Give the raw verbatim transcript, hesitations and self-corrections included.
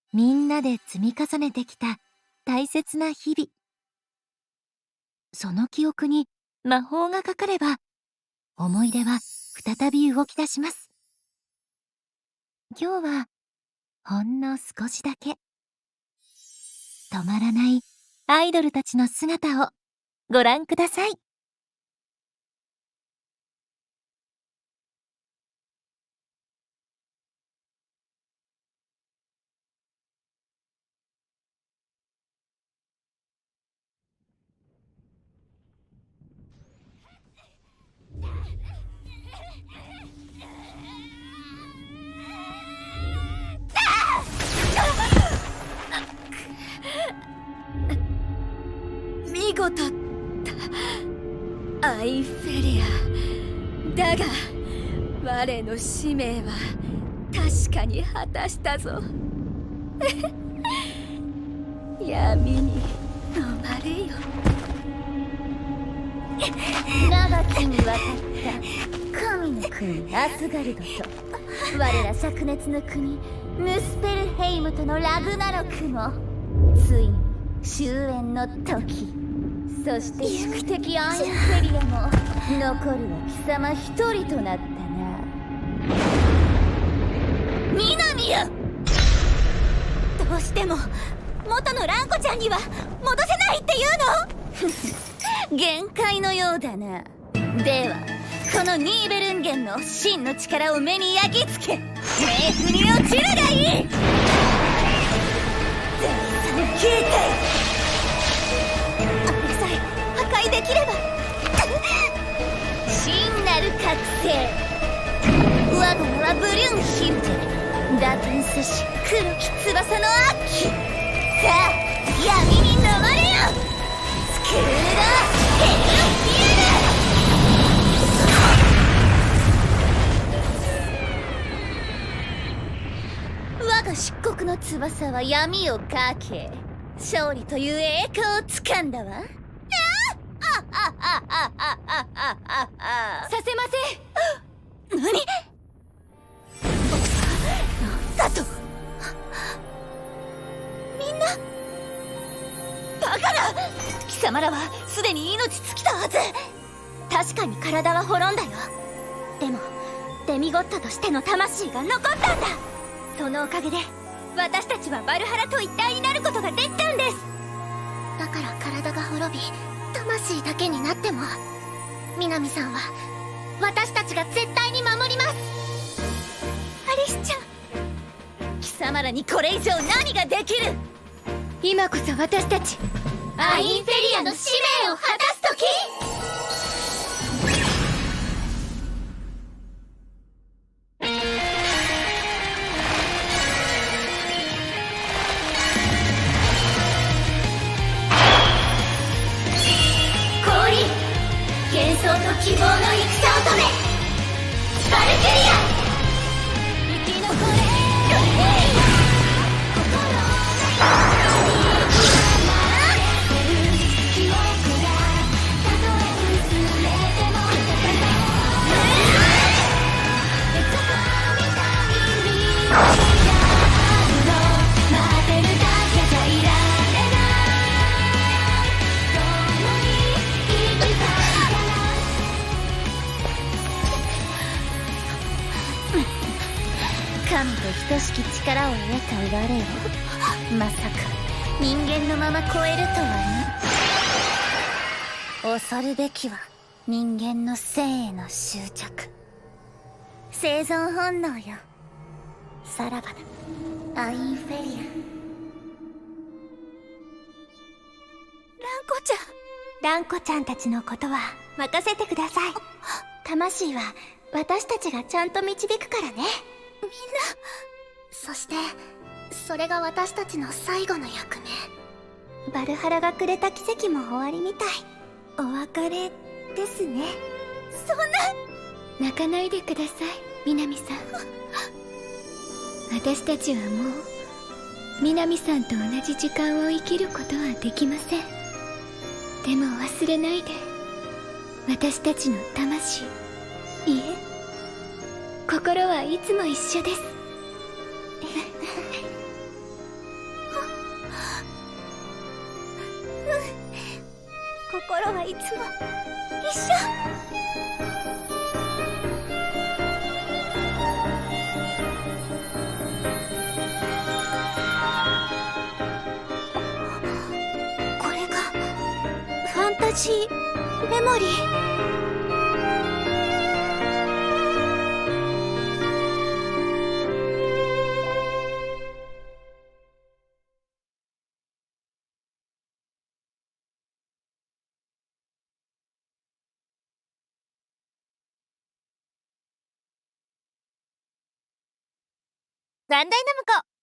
みんなで積み重ねてきた大切な日々。その記憶に魔法がかかれば、思い出は再び動き出します。今日はほんの少しだけ止まらないアイドルたちの姿をご覧ください。 見事だ、アインフェリア。だが我の使命は確かに果たしたぞ。闇に飲まれよ。 長きにわたった神の国アスガルドと我ら灼熱の国ムスペルヘイムとのラグナロクもついに終焉の時。そして宿敵アインフェリアも残るは貴様一人となったな。ミナミよ、 どうしても元のランコちゃんには戻せないっていうの？ 限界のようだな。ではこのニーベルンゲンの真の力を目に焼き付け冥府に落ちるがいい。第三形態あれさえ破壊できれば。 真なる覚醒。我が名はブリュンヒルテ、打天阻止黒き翼の秋。さあ闇に飲まれよ。スクールドヘルフィール。我が漆黒の翼は闇をかけ、勝利という栄光をつかんだわ。 させません。何？ だとみんなバカな。貴様らはすでに命尽きたはず。 確かに体は滅んだよ。でもデミゴッドとしての魂が残ったんだ。そのおかげで私たちはバルハラと一体になることができたんです。 だから体が滅び魂だけになってもミナミさんは私たちが絶対に守ります。 アリスちゃん、貴様らにこれ以上何ができる？ 今こそ私たちアインフェリアの使命を果たす時。幻想と希望の戦を止め、バルキリア生き残れ。記憶がたとえ薄れてもいつかみたいに待ってるだけじゃいられない。共に生きた神と等しき力を得た我をまさか人間のまま超えるとはな。恐るべきは人間の生への執着、生存本能よ。さらばだアインフェリア。 ランコちゃん。ランコちゃんたちのことは任せてください。魂は私たちがちゃんと導くからね。みんな。 そしてそれが私たちの最後の役目。 バルハラがくれた奇跡も終わりみたい。お別れですね。 そんな。 泣かないでください、ミナミさん。私たちはもうミナミさんと同じ時間を生きることはできません。でも忘れないで、私たちの魂、いえ心はいつも一緒です。 心はいつも一緒。これがファンタジーメモリー。 バンダイナムコ